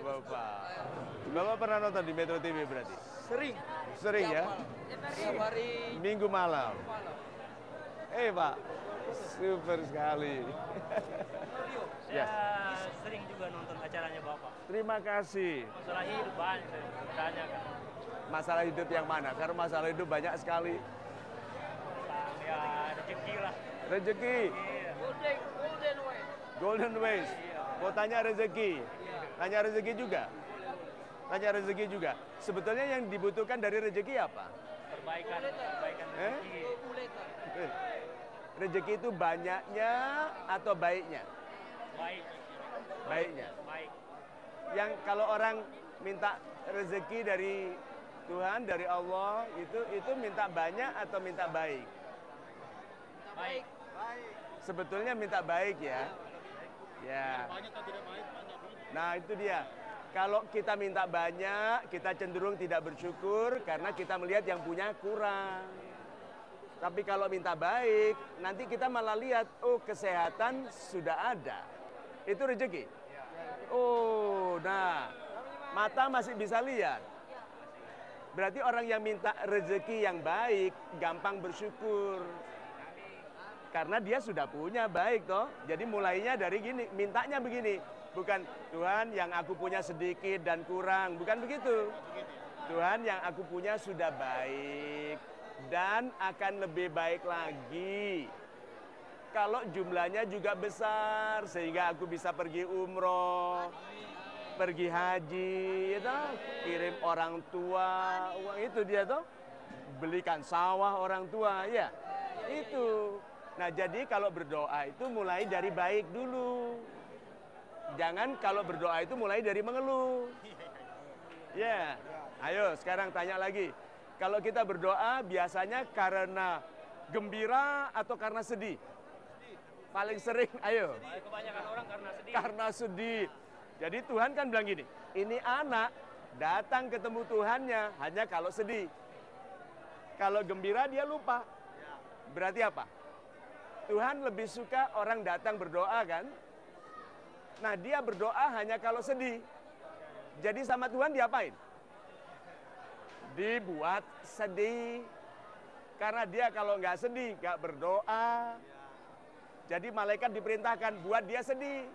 Bapak. Bapak pernah nonton di Metro TV berarti? Sering. Sering ya? Tiap hari. Minggu malam. Pak, super sekali. Saya sering juga nonton acaranya Bapak. Terima kasih. Masalah hidup banyak saya bertanya kan. Masalah hidup yang mana? Karena masalah hidup banyak sekali. Ya rezeki lah. Rezeki. Iya. Golden way. Golden ways. Mau tanya rezeki. Tanya rezeki juga. Tanya rezeki juga. Sebetulnya yang dibutuhkan dari rezeki apa? Perbaikan rezeki. Rezeki itu banyaknya atau baiknya? Baik. Baiknya. Baik. Yang kalau orang minta rezeki dari Tuhan, dari Allah, itu minta banyak atau minta baik? Baik. Sebetulnya minta baik ya. Ya. Nah, itu dia. Kalau kita minta banyak, kita cenderung tidak bersyukur karena kita melihat yang punya kurang. Tapi kalau minta baik, nanti kita malah lihat, oh kesehatan sudah ada. Itu rezeki. Oh, nah, mata masih bisa lihat. Berarti orang yang minta rezeki yang baik, gampang bersyukur. Karena dia sudah punya baik toh. Jadi mulainya dari gini, mintanya begini. Bukan Tuhan yang aku punya sedikit dan kurang. Bukan begitu. Tuhan yang aku punya sudah baik. Dan akan lebih baik lagi. Kalau jumlahnya juga besar. Sehingga aku bisa pergi umroh. Pergi haji. Itu, kirim orang tua. Uang itu dia toh. Belikan sawah orang tua. Ya, itu. Nah, jadi kalau berdoa itu mulai dari baik dulu. Jangan kalau berdoa itu mulai dari mengeluh. Ya, ayo sekarang tanya lagi. Kalau kita berdoa biasanya karena gembira atau karena sedih? Paling sering, ayo. Kebanyakan orang karena sedih. Karena sedih. Jadi Tuhan kan bilang gini, ini anak datang ketemu Tuhannya hanya kalau sedih. Kalau gembira dia lupa. Berarti apa? Tuhan lebih suka orang datang berdoa kan? Nah, dia berdoa hanya kalau sedih. Jadi sama Tuhan diapain? Dibuat sedih. Karena dia kalau nggak sedih, nggak berdoa. Jadi malaikat diperintahkan buat dia sedih.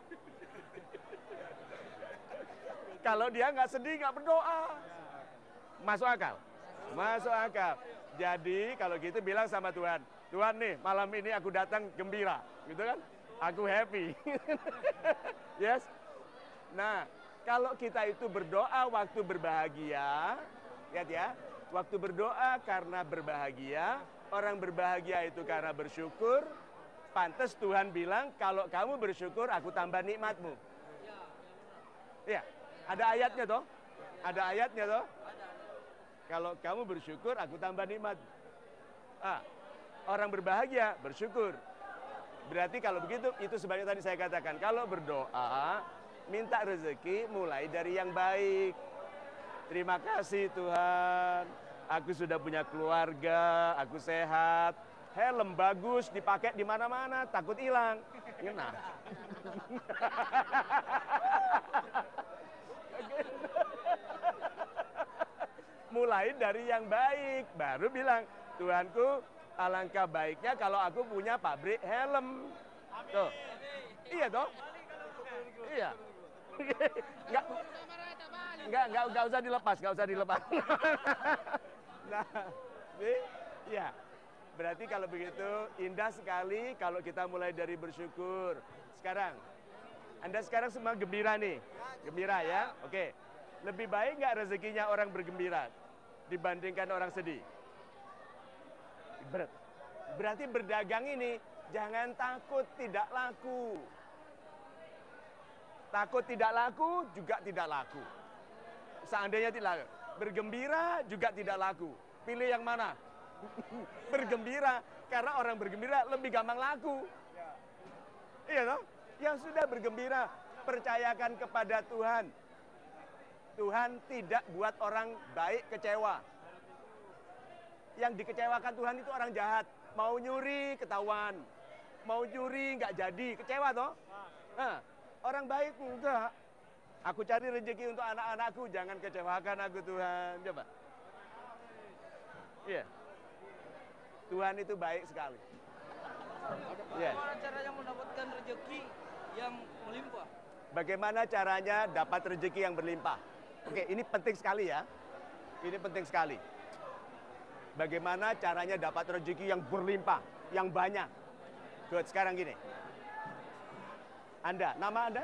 Kalau dia nggak sedih, nggak berdoa. Masuk akal? Masuk akal. Jadi kalau gitu bilang sama Tuhan, Tuhan nih malam ini aku datang gembira, gitu kan? Aku happy. Yes. Nah, kalau kita itu berdoa waktu berbahagia, lihat ya, waktu berdoa karena berbahagia, orang berbahagia itu karena bersyukur, pantas Tuhan bilang kalau kamu bersyukur aku tambah nikmatmu. Ya, ada ayatnya toh? Ada ayatnya toh? Kalau kamu bersyukur, aku tambah nikmat. Orang berbahagia, bersyukur. Berarti kalau begitu, itu sebabnya tadi saya katakan. Kalau berdoa, minta rezeki mulai dari yang baik. Terima kasih Tuhan, aku sudah punya keluarga, aku sehat. Helm bagus, dipakai di mana-mana, takut hilang. Ngena. Mulai dari yang baik, baru bilang, Tuhanku, alangkah baiknya kalau aku punya pabrik helm. Tuh. Iya toh? Iya. Enggak usah dilepas, enggak usah dilepas. Nah, iya. Berarti kalau begitu indah sekali kalau kita mulai dari bersyukur. Sekarang, Anda sekarang semua gembira nih. Gembira ya? Oke. Lebih baik nggak rezekinya orang bergembira dibandingkan orang sedih? Berarti berdagang ini jangan takut tidak laku. Takut tidak laku juga tidak laku. Seandainya tidak laku, bergembira juga tidak laku. Pilih yang mana? Bergembira, karena orang bergembira lebih gampang laku. Iya toh? Yang sudah bergembira, percayakan kepada Tuhan. Tuhan tidak buat orang baik kecewa. Yang dikecewakan Tuhan itu orang jahat. Mau nyuri ketahuan. Mau nyuri nggak jadi, kecewa toh? Nah, orang baik enggak. Aku cari rezeki untuk anak-anakku, jangan kecewakan aku Tuhan. Coba. Iya. Tuhan itu baik sekali. Iya. Bagaimana caranya mendapatkan rezeki yang melimpah? Bagaimana caranya dapat rezeki yang berlimpah? Oke, ini penting sekali ya. Ini penting sekali. Bagaimana caranya dapat rezeki yang berlimpah, yang banyak? Good, sekarang gini. Anda, nama Anda?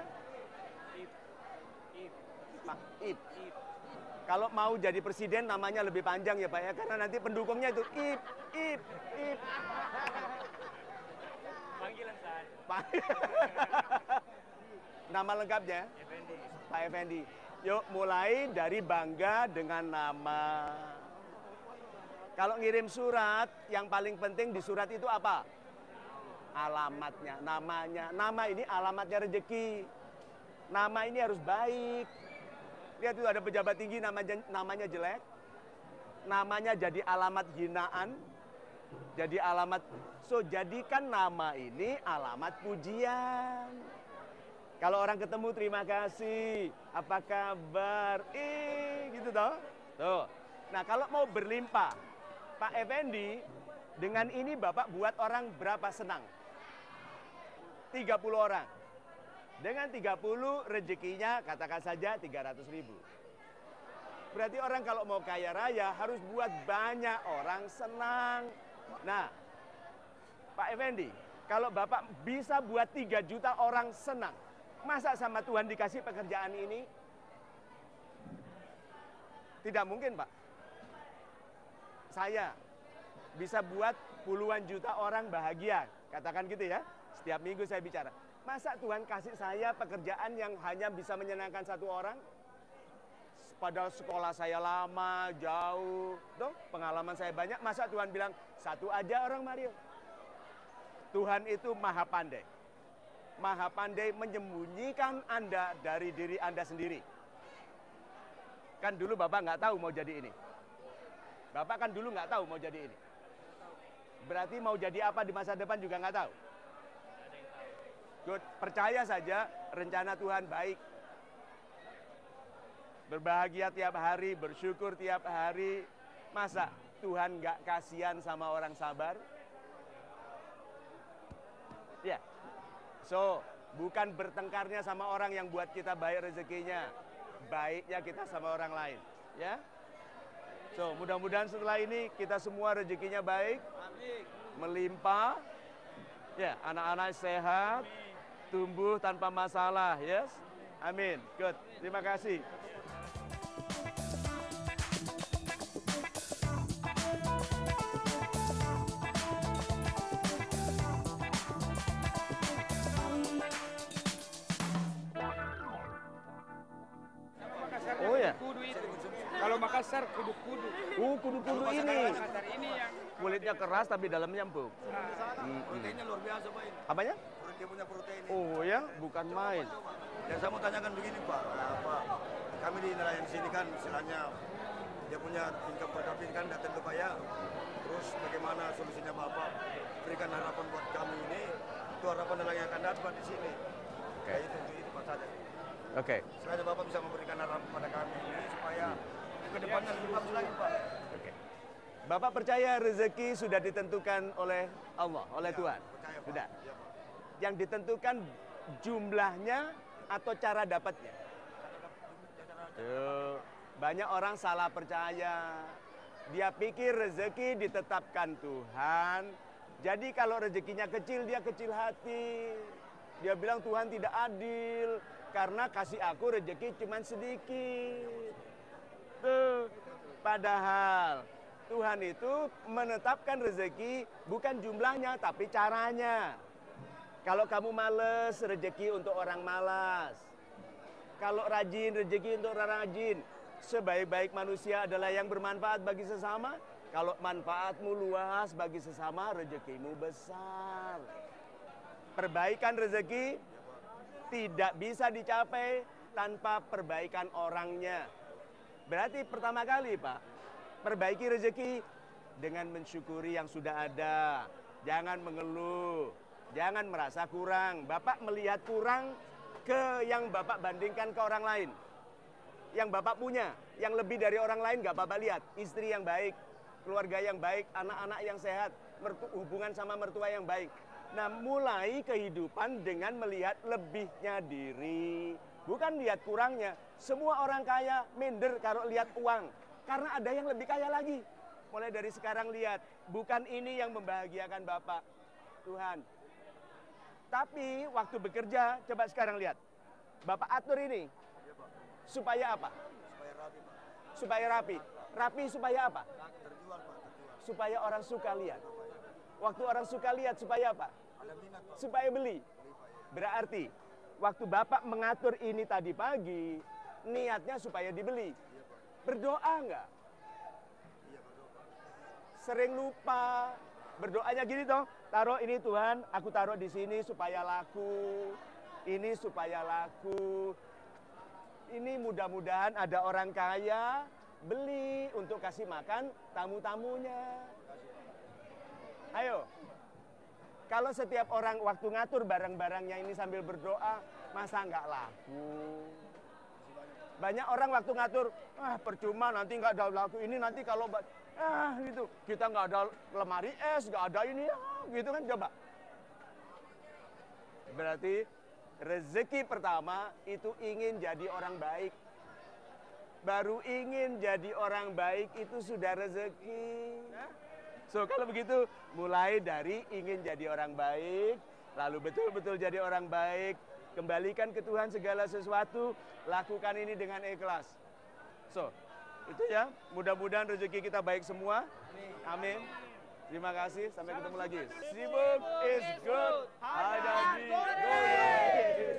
Pak Ip. Kalau mau jadi presiden namanya lebih panjang ya Pak ya, karena nanti pendukungnya itu Ip. Panggilan saya. Pak. Nama lengkapnya? Effendi. Pak Effendi. Yuk mulai dari bangga dengan nama. Kalau ngirim surat, yang paling penting di surat itu apa? Alamatnya, namanya. Nama ini alamatnya rezeki. Nama ini harus baik. Lihat itu ada pejabat tinggi namanya jelek. Namanya jadi alamat hinaan. Jadi alamat. So jadikan nama ini alamat pujian. Kalau orang ketemu terima kasih. Apa kabar? Gitu toh. Tuh. Nah kalau mau berlimpah. Pak Effendi, dengan ini Bapak buat orang berapa senang? 30 orang. Dengan 30 rezekinya katakan saja 300.000. Berarti orang kalau mau kaya raya harus buat banyak orang senang. Nah, Pak Effendi, kalau Bapak bisa buat 3 juta orang senang, masa sama Tuhan dikasih pekerjaan ini? Tidak mungkin, Pak. Saya bisa buat puluhan juta orang bahagia. Katakan gitu ya. Setiap minggu saya bicara. Masa Tuhan kasih saya pekerjaan yang hanya bisa menyenangkan satu orang? Padahal sekolah saya lama, jauh. Tuh, pengalaman saya banyak. Masa Tuhan bilang, satu aja orang Mario? Tuhan itu maha pandai. Maha pandai menyembunyikan Anda dari diri Anda sendiri. Kan dulu Bapak nggak tahu mau jadi ini. Bapak kan dulu nggak tahu mau jadi ini. Berarti mau jadi apa di masa depan juga nggak tahu. Good. Percaya saja rencana Tuhan baik. Berbahagia tiap hari, bersyukur tiap hari. Masa Tuhan nggak kasihan sama orang sabar? Ya. Yeah. So, bukan bertengkarnya sama orang yang buat kita baik rezekinya. Baiknya kita sama orang lain. Ya. So, mudah-mudahan setelah ini kita semua rezekinya baik, melimpah, ya, anak-anak sehat, tumbuh tanpa masalah, yes, amin, good, terima kasih. Oh ya. Kudu itu. Kalau Makassar kudu-kudu. Kudu-kudu ini. Makassar ini yang Kulitnya keras tapi dalamnya empuk. Proteinnya luar biasa Pak ini. Apanya? Dia punya protein. Oh ya, bukan main. Dan saya mau tanyakan begini Pak, kami di nelayan sini kan istilahnya dia punya tingkat per kapita kan datang ke Pak ya. Terus bagaimana solusinya Bapak berikan harapan buat kami ini, itu harapan nelayan yang akan dapat di sini. Oke. Itu Pak saja. Oke. Selain Bapak bisa memberikan harapan pada kami ini supaya ke depannya lebih bagus lagi Pak. Oke. Bapak percaya rezeki sudah ditentukan oleh Allah, oleh Ya, Tuhan? percaya, Pak. Sudah. Ya, Pak. Yang ditentukan jumlahnya atau cara dapatnya? Tuh, banyak orang salah percaya. Dia pikir rezeki ditetapkan Tuhan. Jadi kalau rezekinya kecil, dia kecil hati. Dia bilang Tuhan tidak adil karena kasih aku rezeki cuma sedikit. Tuh, padahal Tuhan itu menetapkan rezeki bukan jumlahnya tapi caranya. Kalau kamu malas, rezeki untuk orang malas. Kalau rajin, rezeki untuk orang rajin. Sebaik-baik manusia adalah yang bermanfaat bagi sesama. Kalau manfaatmu luas bagi sesama, rezekimu besar. Perbaikan rezeki tidak bisa dicapai tanpa perbaikan orangnya. Berarti pertama kali Pak, perbaiki rezeki dengan mensyukuri yang sudah ada. Jangan mengeluh, jangan merasa kurang. Bapak melihat kurang, ke yang Bapak bandingkan ke orang lain. Yang Bapak punya, yang lebih dari orang lain nggak Bapak lihat. Istri yang baik, keluarga yang baik, anak-anak yang sehat, hubungan sama mertua yang baik. Nah, mulai kehidupan dengan melihat lebihnya diri, bukan lihat kurangnya. Semua orang kaya minder kalau lihat uang, karena ada yang lebih kaya lagi. Mulai dari sekarang lihat, bukan ini yang membahagiakan Bapak, Tuhan. Tapi waktu bekerja, coba sekarang lihat. Bapak atur ini, supaya apa? Supaya rapi, Pak. Supaya rapi. Rapi supaya apa? Terjual, Pak. Terjual. Supaya orang suka lihat. Waktu orang suka lihat supaya apa? Ada minat, Pak. Supaya beli. Berarti waktu Bapak mengatur ini tadi pagi, niatnya supaya dibeli. Berdoa enggak? Sering lupa. Berdoanya gini toh, taruh ini Tuhan, aku taruh di sini supaya laku. Ini supaya laku. Ini mudah-mudahan ada orang kaya beli untuk kasih makan tamu-tamunya. Ayo. Kalau setiap orang waktu ngatur barang-barangnya ini sambil berdoa, masa nggak laku? Banyak orang waktu ngatur, percuma nanti nggak ada laku ini, nanti kalau gitu kita nggak ada lemari es, nggak ada ini, gitu kan, coba. Berarti rezeki pertama itu ingin jadi orang baik. Baru ingin jadi orang baik itu sudah rezeki. So kalau begitu mulai dari ingin jadi orang baik, lalu betul-betul jadi orang baik, kembalikan ke Tuhan segala sesuatu, lakukan ini dengan ikhlas. So, itu ya, mudah-mudahan rezeki kita baik semua. Amin. Terima kasih, sampai ketemu lagi. Sibuk is good, ada di golden.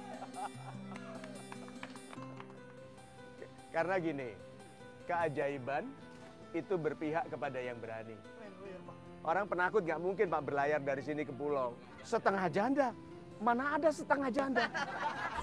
Karena gini, keajaiban itu berpihak kepada yang berani. Orang penakut nggak mungkin Pak berlayar dari sini ke pulau. Setengah janda, mana ada setengah janda?